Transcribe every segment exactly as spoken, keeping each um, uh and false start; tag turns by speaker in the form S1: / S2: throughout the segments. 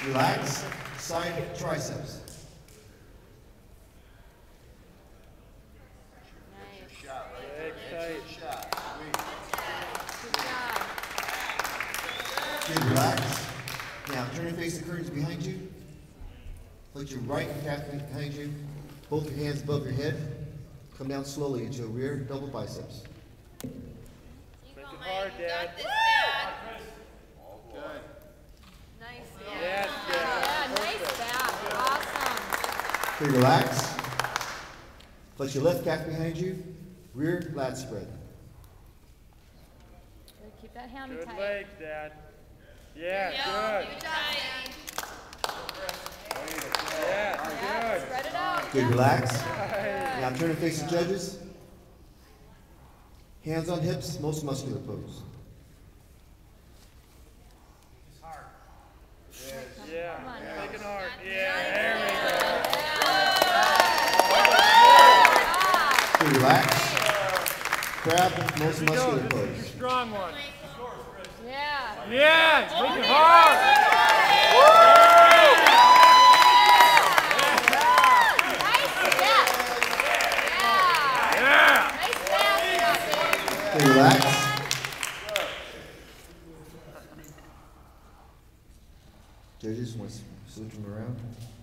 S1: Relax. Side triceps. Good, relax. Now turn and face the curtains behind you. Put your right calf behind you. Both your hands above your head. Come down slowly into a rear double biceps.
S2: Make it hard, Dad. Good.
S3: Nice,
S2: Dad. Yes,
S3: yeah, nice back. Awesome.
S1: Okay, relax. Put your left calf behind you. Rear lat spread.
S3: Good. Keep that hammy
S2: Good
S3: tight.
S2: legs, Dad. Yeah,
S3: Yeah,
S2: good.
S3: good job,
S2: Yeah,
S3: yeah,
S2: good.
S3: spread it out.
S1: Good,
S3: Yeah.
S1: relax.
S3: Good.
S1: Now turn and face the judges. Hands on hips, most muscular pose.
S2: It's hard. Yeah,
S3: Come on.
S2: make it hard. Yeah, there we go.
S1: Okay, relax. Crab, most
S2: Here we go.
S1: muscular
S2: This is your
S1: pose.
S2: strong one.
S3: Yeah.
S2: Yeah, make it hard.
S3: Nice step. Yeah.
S2: Yeah.
S3: Nice back.
S1: Okay, relax. Judges, want to switch them around?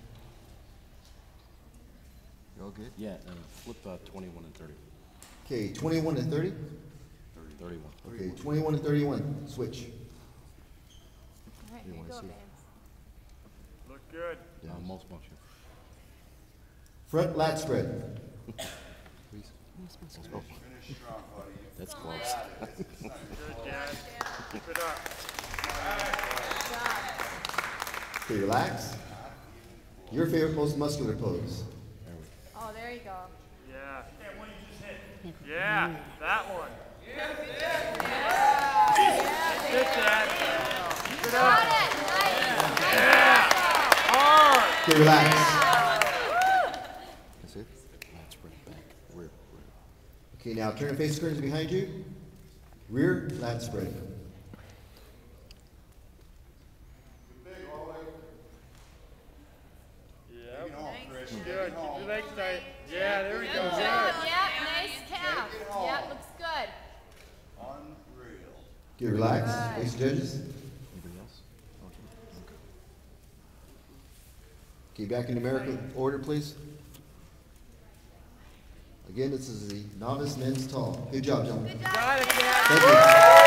S1: You all good?
S4: Yeah, and flip uh, twenty-one and thirty.
S1: Okay, twenty-one to thirty.
S4: thirty-one.
S1: Okay, twenty-one to thirty-one. Switch.
S3: All right,
S4: You
S3: here you
S4: wanna
S3: go,
S4: see?
S3: babes.
S2: Look good.
S4: Yeah, most muscular.
S1: Front lat spread.
S4: Please. Oh, that's close.
S2: Good, Dad. Keep it up.
S3: Good job.
S1: Okay, relax. Your favorite most muscular pose.
S4: There we go.
S3: Oh, there you go.
S2: Yeah. Yeah, that one.
S3: Yeah.
S2: Good, Dad. Keep it
S3: Got
S2: up.
S3: it. Nice.
S2: Yeah. Hard.
S1: Okay, relax.
S4: That's it. Lat spread back. Rear. Rear.
S1: Okay, now turn and face the curtains behind you. Rear lat spread.
S2: Yep. Good. Keep your legs tight. Yeah, there we
S3: Good
S2: go.
S3: job. Yeah, nice calf. Yeah, looks good.
S1: Okay, relax.
S3: Good.
S1: Face the judges.
S4: Anybody else? Okay.
S1: Okay, back in numerical order, please. Again, this is the novice men's tall. Good job, gentlemen.
S3: Good job.
S2: Got it, Dad.
S1: Thank you.